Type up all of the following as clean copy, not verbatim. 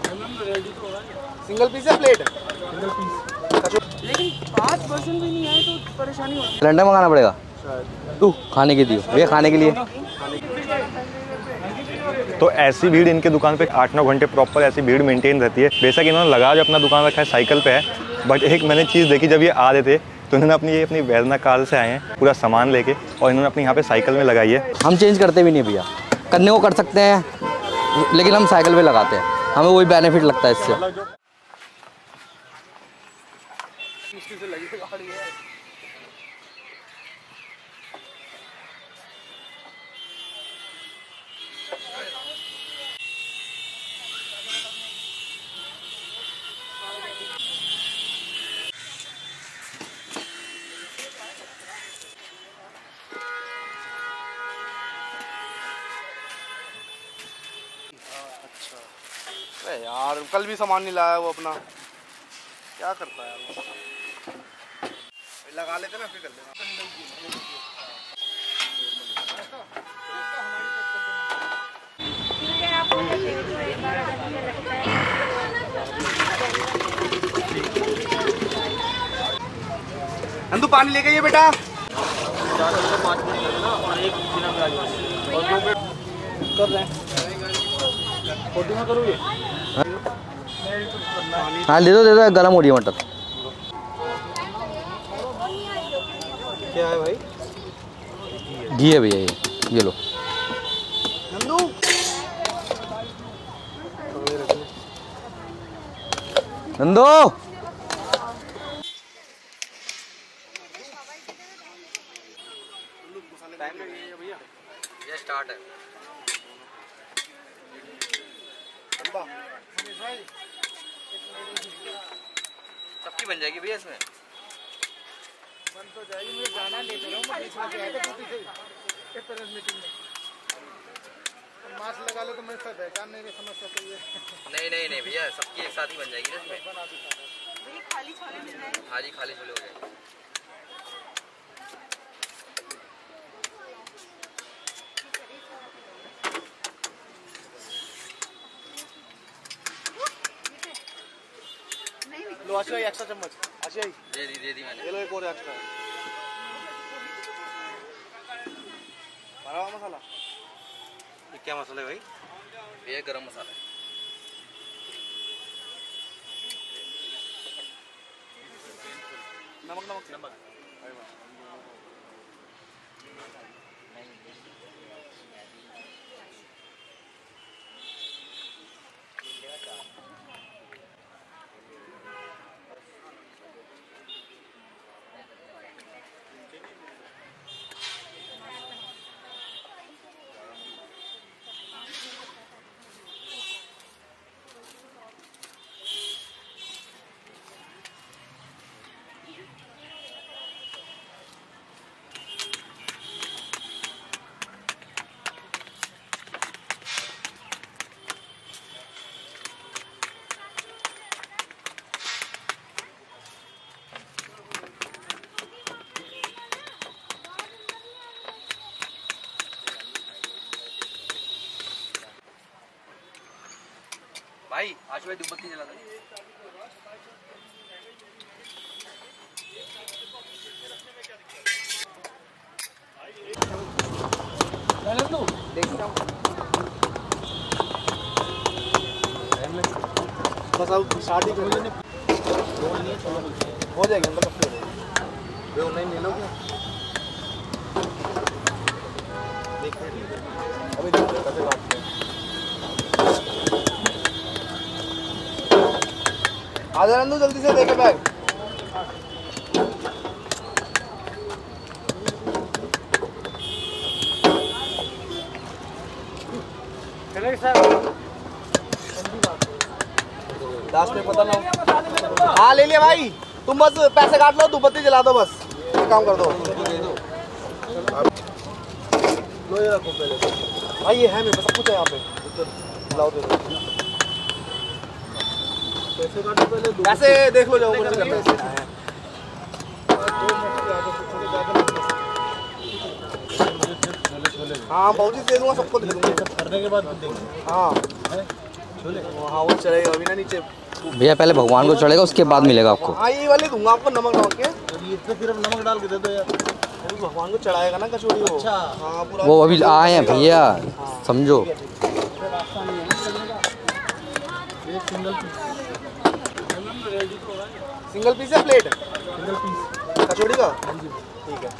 Single piece है plate? Single piece. लेकिन 5% भी नहीं आए तो परेशानी होती है। सिलेंडर मंगाना पड़ेगा तू खाने के दियो भैया, खाने के लिए। तो ऐसी भीड़ इनके दुकान पे 8-9 घंटे प्रॉपर ऐसी भीड़ मेंटेन रहती है। बेशक इन्होंने लगा जो अपना दुकान रखा है साइकिल पे है, बट एक मैंने चीज़ देखी, जब ये आ रहे थे तो इन्होंने अपनी वेरना कार से आए हैं पूरा सामान लेके, और इन्होंने अपनी यहाँ पे साइकिल में लगाई है। हम चेंज करते भी नहीं भैया, करने को कर सकते हैं लेकिन हम साइकिल पे लगाते हैं, हमें वही बेनिफिट लगता है इससे। अरे यार कल भी सामान नहीं लाया वो अपना, क्या करता है यार वो। लगा लेते ना फिर कर लेना। नंदू पानी लेके आइए बेटा। कर रहे हैं हाँ दे दो गर्म हो रही है मटर। क्या है भाई? घी है भैया, ये लो। नंदू नंदू टाइम लगेगा भैया, ये स्टार्ट है। सबकी बन जाएगी भैया इसमें। बन तो जाएगी, मुझे जाना नहीं था, मैं बीच में आया था ड्यूटी से एक पेरेंट्स मीटिंग में। मास्क लगा लो तो मैं सब पहचान नहीं समझ सकती है। नहीं भैया, सबकी एक साथ ही बन जाएगी ना इसमें। खाली छोले मिल जाएंगे। हाँ जी, खाली छोले हो जाएंगे। लो अच्छा एक्स्ट्रा चम्मच, अच्छा दे दी मैंने। ये लो एक और एक्स्ट्रा भरा हुआ मसाला। ये क्या मसाला है भाई? ये गरम मसाला है। नमक भाई आज भाई दुपट्टी जला दो। बस अब शादी कर लेने हो जाएगा अंदर कब हो नहीं ले लो क्या? अभी कैसे काटते हैं? आजा नंदू जल्दी से देखे बैग। लास्ट में पता ना। हाँ ले लिया भाई, तुम बस पैसे काट लो, दुपट्टी जला दो, बस ये काम कर दो। लो ये रखो पहले भाई, ये है मेरे पास सब कुछ है यहाँ पे। लाओ दे दो पैसे काटो पहले, पैसे देख लो जाओ पैसे। हाँ बहुत ही दे दूँगा, सबको दे दूँगा करने के बाद। हाँ हाँ वो चलेगा अभी ना नीचे। भैया पहले भगवान को चढ़ेगा, उसके बाद मिलेगा आपको। हाँ ये वाले दूंगा आपको नमक डाल के। इसमें सिर्फ नमक डाल के दे दो यार। अभी भगवान को चढ़ाएगा ना कचौड़ी वो। अच्छा हाँ पूरा वो अभी आए हैं भैया, समझो। सिंगल पीस है प्लेट? सिंगल पीस कचौड़ी का? ठीक है।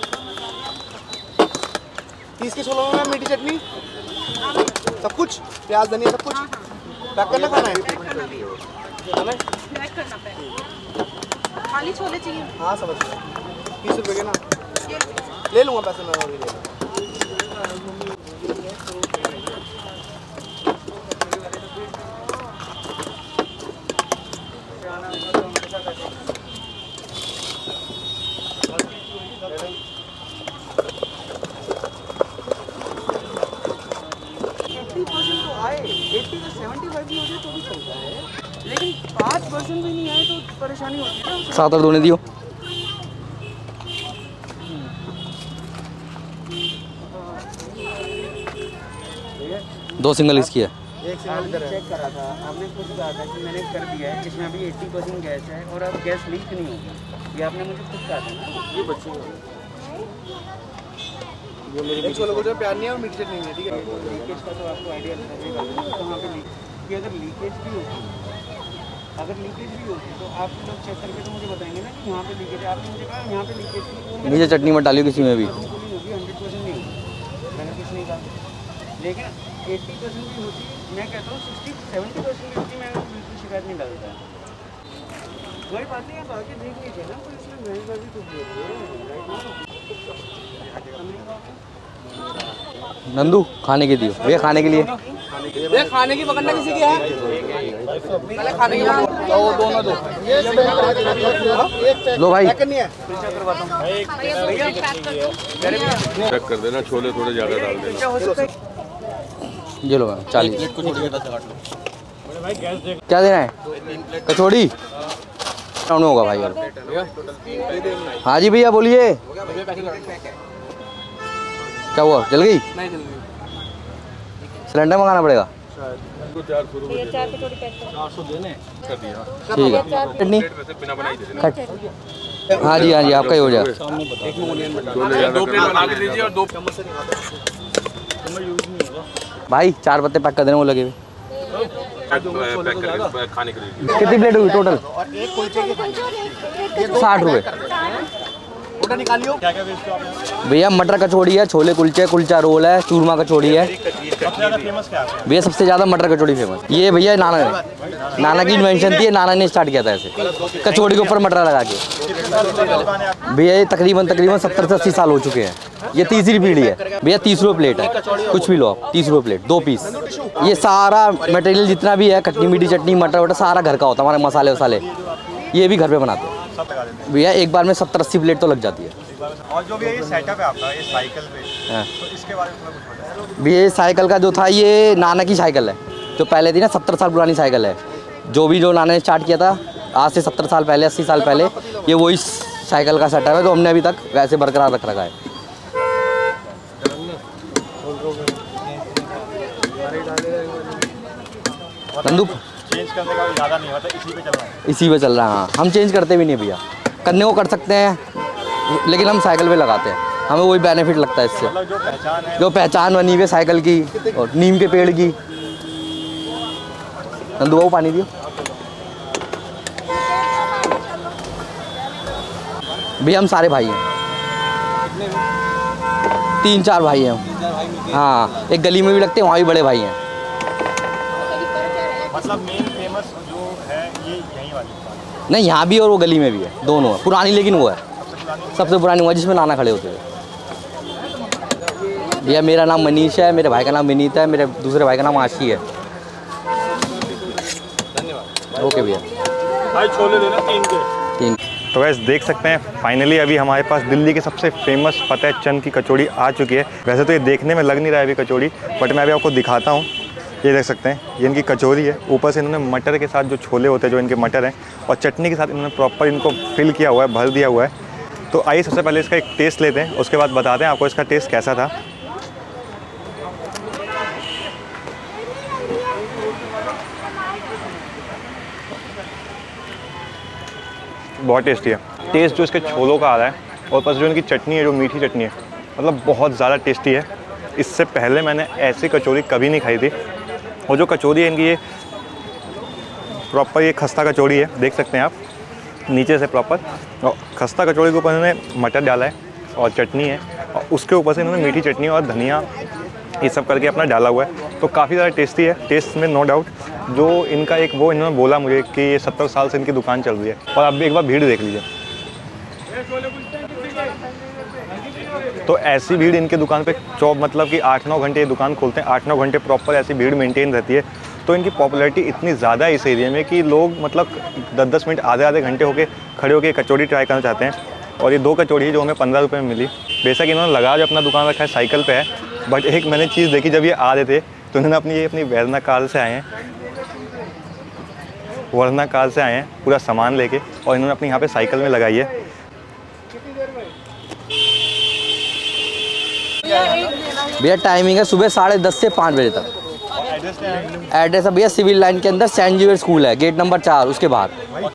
30 के 16 में मीठी चटनी सब कुछ, प्याज धनिया सब कुछ पैक करना खाना है? पैक करना खाली छोले चाहिए? हाँ समझ गया। 30 रुपये के ना ले लूँगा पैसे मैं अभी ले लूँगा। लेकिन 5% भी नहीं आए तो परेशानी होती है ना। 7 और 2 ने दियो। दो सिंगल इसकी है। एक सिंगल इधर है। चेक करा था आपने, कुछ कहा था कि मैंने कर दिया है, इसमें अभी 80% गैस है और अब गैस लीक नहीं होगी। ये आपने मुझे खुद कहा था ना। ये बच्चे ये मेरी छोले कुलचे प्याज नहीं है और मीठी चटनी नहीं है। ठीक है लीकेज का तो आपको आइडिया लगेगा कहाँ पे लीक, कि अगर लीकेज भी होती तो आप लोग चेक करके तो मुझे बताएंगे ना कि यहाँ पे लीकेज है। आपने मुझे कहा यहाँ पे लीकेज थी, नीचे चटनी मत डालियो किसी में भी। बिल्कुल नहीं होगी, 100% नहीं होगी, मैंने कुछ नहीं कहा। लेकिन 80% भी होती, मैं कहता हूँ 60-70% भी होती, मैं बिल्कुल शिकायत नहीं डालता। वही बात नहीं, आप आके देख लीजिए ना, तो इसमें महंगा भी कुछ नंदू खाने के दियो भैया, खाने के लिए। ये खाने की पकड़ना किसी की है? पहले खाने की तो दोनों दो। लो भाई करनी है चेक कर देना, छोले थोड़े ज़्यादा डाल देना। ये लो 40। क्या देना है? कचौड़ी में होगा भाई। और हाँ जी भैया बोलिए, क्या हुआ? जल गई? नहीं जल गई। सिलेंडर मंगाना पड़ेगा। 4 कटोरी पैक कर 400 देने कर दिया। ठीक है। चटनी वैसे बिना बनाई दे देना। खट हाँ जी आपका ही हो जाएगा। दो प्लेट बना के दीजिए और 2 चम्मच से भाई 4 पत्ते पैक कर देना, वो लगे हुए। पैक करके खाने के लिए। कितनी प्लेट हुई टोटल? और एक कुलचे की 60 रुपये। ऑर्डर निकालियो। भैया मटर कचौड़ी है, छोले कुलचे, कुलचा रोल है, चूरमा कचौड़ी है। भैया सबसे ज़्यादा मटर कचौड़ी फेमस। ये भैया नाना की इन्वेंशन थी, नाना ने स्टार्ट किया था ऐसे कचौड़ी के ऊपर मटर लगा के। भैया ये तकरीबन 70 से 80 साल हो चुके हैं। ये तीसरी पीढ़ी है भैया। 30 रुपये प्लेट है, कुछ भी लो आप। 30 रुपये प्लेट, 2 पीस। ये सारा मटेरियल जितना भी है, खट्टी मीठी चटनी मटर वटर सारा घर का होता है। हमारे मसाले वसाले ये भी घर पे बनाते हैं भैया। एक बार में 70-80 प्लेट तो लग जाती है। और जो भी ये सेटअप है आपका, ये साइकिल पे, तो इसके बारे में थोड़ा कुछ बताइए। भैया ये साइकिल का जो था, ये नाना की साइकिल है, जो पहले थी ना, 70 साल पुरानी साइकिल है। जो नाना ने स्टार्ट किया था आज से 70 साल पहले, 80 साल पहले, ये वही साइकिल का सेटअप है, तो हमने अभी तक वैसे बरकरार रख रखा है। नंदू चेंज करने का ज़्यादा नहीं होता, इसी पे चल रहा है। इसी पे चल रहा है। हाँ हम चेंज करते भी नहीं भैया, करने को कर सकते हैं, लेकिन हम साइकिल पे लगाते हैं, हमें वही बेनिफिट लगता है इससे। मतलब जो पहचान है, जो पहचान बनी हुई है साइकिल की और नीम के पेड़ की। नंदू बाबू पानी दियो भैया। हम सारे भाई हैं, 3-4 भाई हैं हम। हाँ एक गली में भी लगते हैं, वहाँ भी बड़े भाई हैं। मतलब मेन फेमस जो है ये यहीं वाली दुकान नहीं यहाँ भी और वो गली में भी है, दोनों है। पुरानी लेकिन वो है सबसे पुरानी, वो है जिसमें नाना खड़े होते हैं। भैया मेरा नाम मनीष है, मेरे भाई का नाम विनीत है, मेरे दूसरे भाई का नाम आशी है। ओके भैया। भाई छोले लेना 3 के। 3। तो वैसे देख सकते हैं फाइनली अभी हमारे पास दिल्ली के सबसे फेमस फतेह चंद की कचौड़ी आ चुकी है। वैसे तो ये देखने में लग नहीं रहा है अभी कचौड़ी, बट मैं अभी आपको दिखाता हूँ। ये देख सकते हैं, ये इनकी कचौरी है। ऊपर से इन्होंने मटर के साथ जो छोले होते हैं, जो इनके मटर हैं, और चटनी के साथ इन्होंने प्रॉपर इनको फिल किया हुआ है, भर दिया हुआ है। तो आइए सबसे पहले इसका एक टेस्ट लेते हैं, उसके बाद बताते हैं आपको इसका टेस्ट कैसा था। बहुत टेस्टी है। टेस्ट जो इसके छोलों का आ रहा है और प्लस जो इनकी चटनी है, जो मीठी चटनी है, मतलब बहुत ज़्यादा टेस्टी है। इससे पहले मैंने ऐसी कचौरी कभी नहीं खाई थी। और जो कचौरी है इनकी, ये प्रॉपर ये खस्ता कचौड़ी है, देख सकते हैं आप नीचे से प्रॉपर। और खस्ता कचौड़ी के ऊपर इन्होंने मटर डाला है और चटनी है, और उसके ऊपर से इन्होंने मीठी चटनी और धनिया ये सब करके अपना डाला हुआ है। तो काफ़ी ज़्यादा टेस्टी है, टेस्ट में नो डाउट। जो इनका एक वो इन्होंने बोला मुझे कि ये 70 साल से इनकी दुकान चल रही है। और आप भी एक बार भीड़ देख लीजिए, तो ऐसी भीड़ इनके दुकान पे मतलब कि 8-9 घंटे ये दुकान खोलते हैं, 8-9 घंटे प्रॉपर ऐसी भीड़ मेंटेन रहती है। तो इनकी पॉपुलैरिटी इतनी ज़्यादा है इस एरिया में कि लोग मतलब 10-10 मिनट आधे घंटे होके खड़े होकर कचौड़ी ट्राई करना चाहते हैं। और ये 2 कचौड़ी जो हमें 15 रुपये में मिली। बेशक इन्होंने लगा जो अपना दुकान रखा है साइकिल पे है, बट एक मैंने चीज़ देखी, जब ये आ रहे थे तो इन्होंने अपनी वेरना कार से आए हैं, वरना कार से आए हैं पूरा सामान लेके, और इन्होंने अपनी यहाँ पे साइकिल में लगाई है। भैया टाइमिंग है सुबह 10:30 से 5 बजे तक। एड्रेस है भैया सिविल लाइन के अंदर सेंट जेवियर स्कूल है, गेट नंबर 4 उसके बाहर।